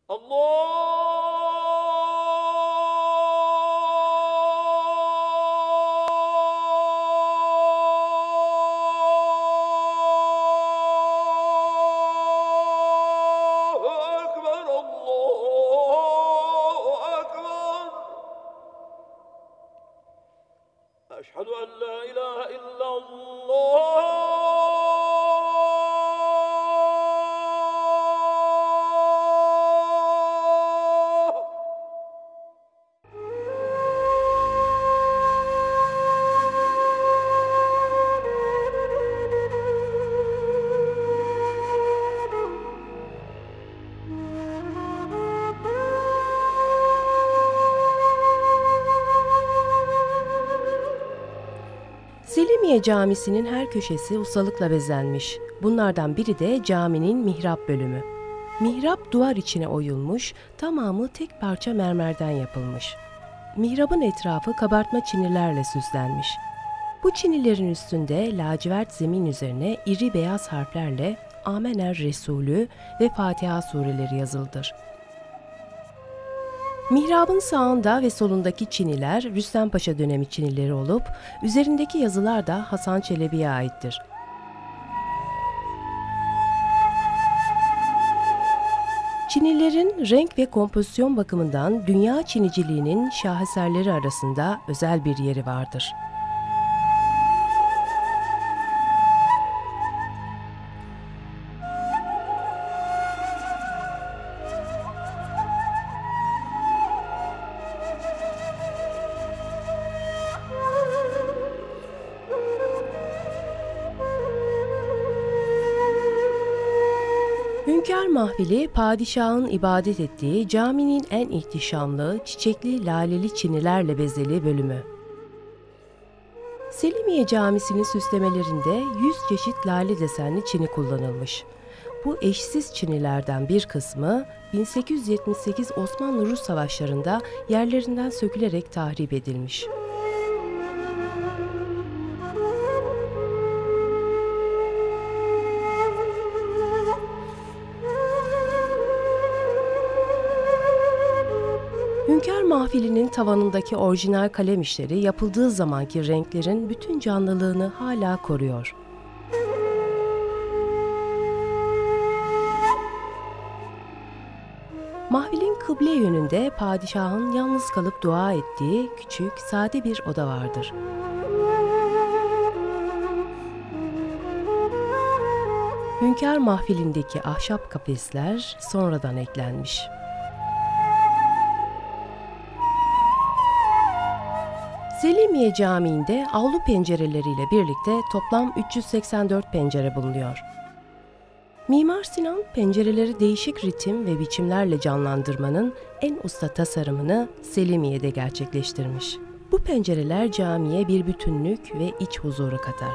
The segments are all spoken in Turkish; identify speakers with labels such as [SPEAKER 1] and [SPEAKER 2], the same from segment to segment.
[SPEAKER 1] أشهد أن لا إله إلا الله
[SPEAKER 2] Selimiye Camisi'nin her köşesi ustalıkla bezenmiş. Bunlardan biri de caminin mihrap bölümü. Mihrap duvar içine oyulmuş, tamamı tek parça mermerden yapılmış. Mihrabın etrafı kabartma çinilerle süslenmiş. Bu çinilerin üstünde lacivert zemin üzerine iri beyaz harflerle Amener Resulü ve Fatiha sureleri yazılıdır. Mihrabın sağında ve solundaki çiniler Rüstem Paşa dönemi çinileri olup, üzerindeki yazılar da Hasan Çelebi'ye aittir. Çinilerin renk ve kompozisyon bakımından dünya çiniciliğinin şaheserleri arasında özel bir yeri vardır. Hünkâr mahfili, padişahın ibadet ettiği caminin en ihtişamlı, çiçekli, laleli çinilerle bezeli bölümü. Selimiye Camisi'nin süslemelerinde 100 çeşit lale desenli çini kullanılmış. Bu eşsiz çinilerden bir kısmı 1878 Osmanlı-Rus savaşlarında yerlerinden sökülerek tahrip edilmiş. Hünkâr mahfilinin tavanındaki orijinal kalem işleri yapıldığı zamanki renklerin bütün canlılığını hala koruyor. Mahfilin kıble yönünde padişahın yalnız kalıp dua ettiği küçük, sade bir oda vardır. Hünkâr mahfilindeki ahşap kafesler sonradan eklenmiş. Selimiye Camii'nde avlu pencereleriyle birlikte toplam 384 pencere bulunuyor. Mimar Sinan, pencereleri değişik ritim ve biçimlerle canlandırmanın en usta tasarımını Selimiye'de gerçekleştirmiş. Bu pencereler camiye bir bütünlük ve iç huzuru katar.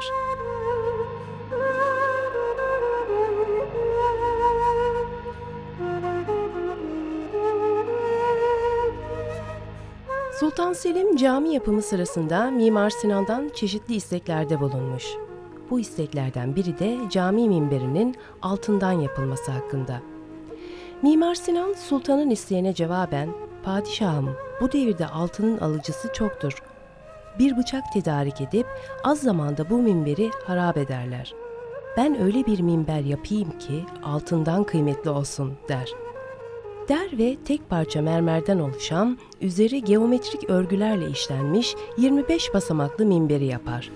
[SPEAKER 2] Sultan Selim cami yapımı sırasında Mimar Sinan'dan çeşitli isteklerde bulunmuş. Bu isteklerden biri de cami minberinin altından yapılması hakkında. Mimar Sinan, sultanın isteğine cevaben, "Padişahım, bu devirde altının alıcısı çoktur. Bir bıçak tedarik edip az zamanda bu minberi harap ederler. Ben öyle bir minber yapayım ki altından kıymetli olsun," der. Der ve tek parça mermerden oluşan, üzeri geometrik örgülerle işlenmiş 25 basamaklı minberi yapar.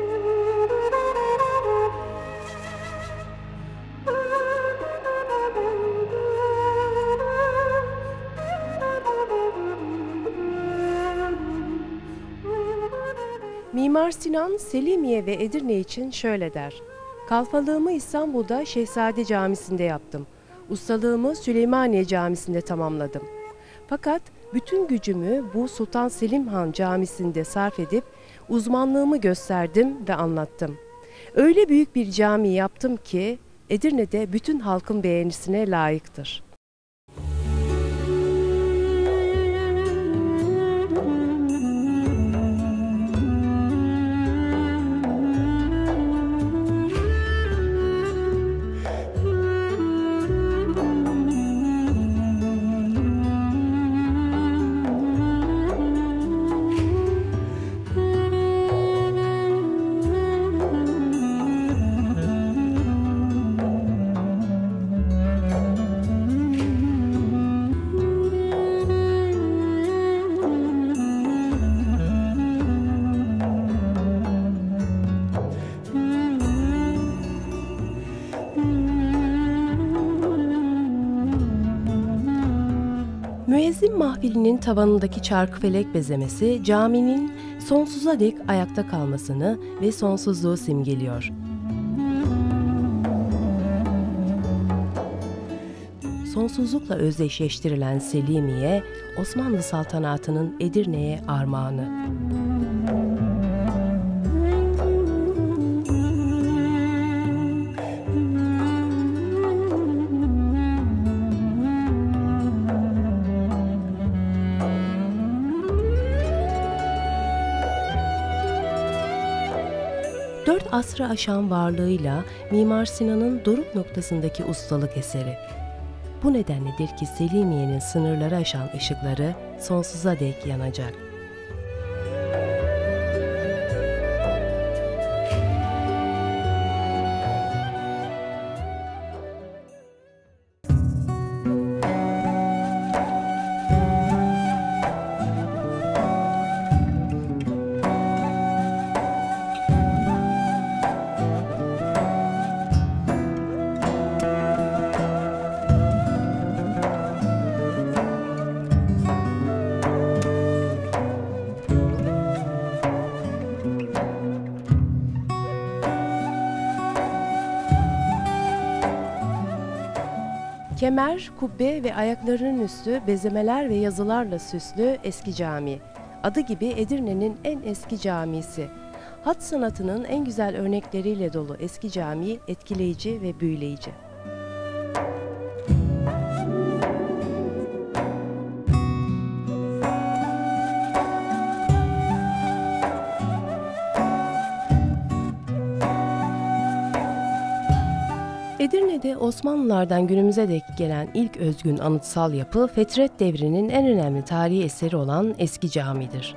[SPEAKER 2] Mimar Sinan, Selimiye ve Edirne için şöyle der: "Kalfalığımı İstanbul'da Şehzade Camisi'nde yaptım. Ustalığımı Süleymaniye Camisi'nde tamamladım. Fakat bütün gücümü bu Sultan Selim Han Camisi'nde sarf edip uzmanlığımı gösterdim ve anlattım. Öyle büyük bir cami yaptım ki Edirne'de bütün halkın beğenisine layıktır." Müezzin mahfilinin tavanındaki çarkıfelek bezemesi caminin sonsuza dek ayakta kalmasını ve sonsuzluğu simgeliyor. Sonsuzlukla özdeşleştirilen Selimiye, Osmanlı saltanatının Edirne'ye armağanı. Dört asrı aşan varlığıyla Mimar Sinan'ın doruk noktasındaki ustalık eseri. Bu nedenledir ki Selimiye'nin sınırları aşan ışıkları sonsuza dek yanacak. Kemer, kubbe ve ayaklarının üstü bezemeler ve yazılarla süslü eski cami. Adı gibi Edirne'nin en eski camisi. Hat sanatının en güzel örnekleriyle dolu eski cami etkileyici ve büyüleyici. Edirne'de Osmanlılardan günümüze dek gelen ilk özgün anıtsal yapı, Fetret devrinin en önemli tarihi eseri olan eski camidir.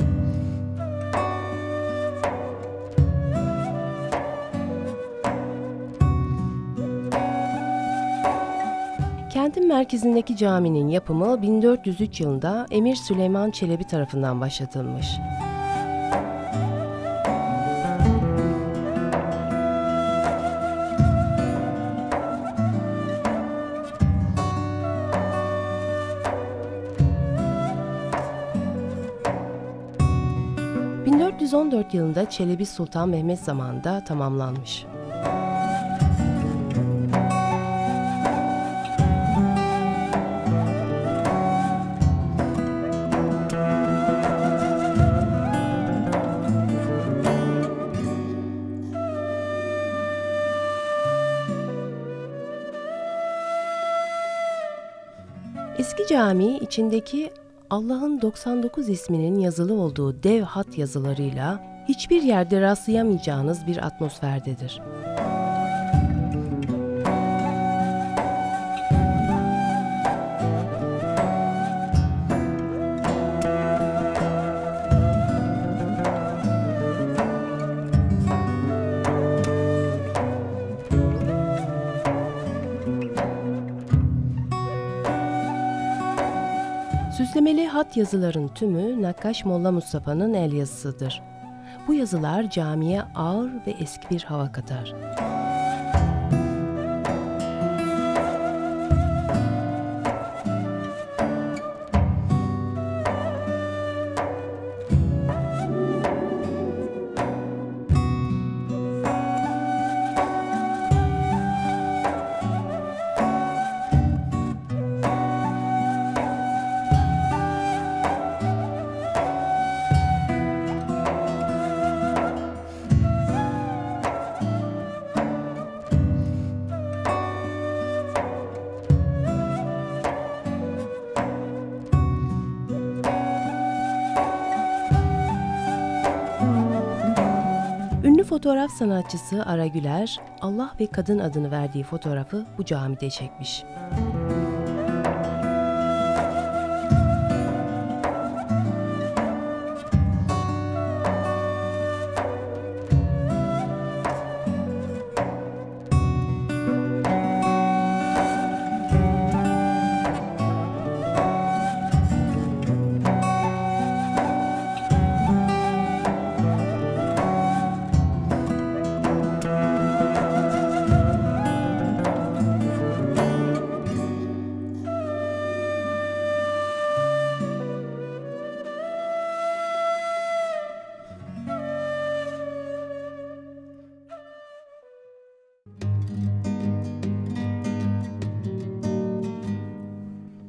[SPEAKER 2] Kentin merkezindeki caminin yapımı 1403 yılında Emir Süleyman Çelebi tarafından başlatılmış. ...1414 yılında Çelebi Sultan Mehmet zamanında tamamlanmış. Eski cami içindeki Allah'ın 99 isminin yazılı olduğu dev hat yazılarıyla hiçbir yerde rastlayamayacağınız bir atmosferdedir. Süslemeli hat yazıların tümü Nakkaş Molla Mustafa'nın el yazısıdır. Bu yazılar camiye ağır ve eski bir hava katar. Ünlü fotoğraf sanatçısı Ara Güler, Allah ve Kadın adını verdiği fotoğrafı bu camide çekmiş.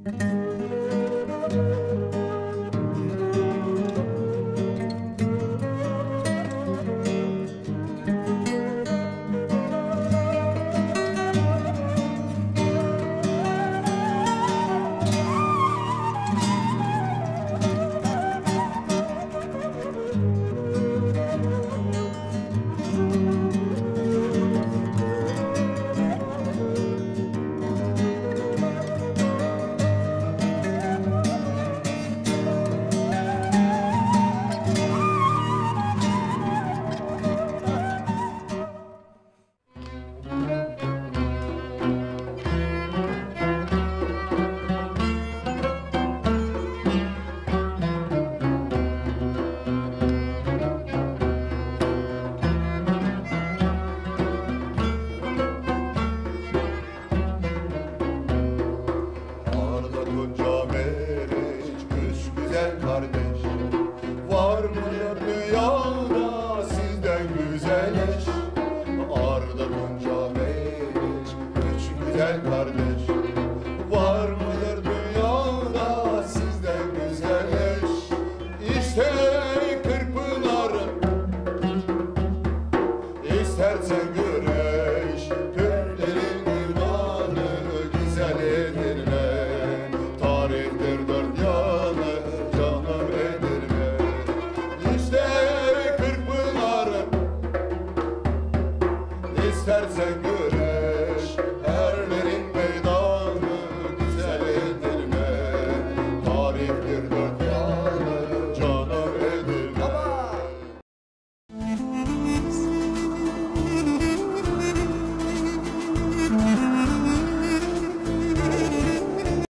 [SPEAKER 3] İstersen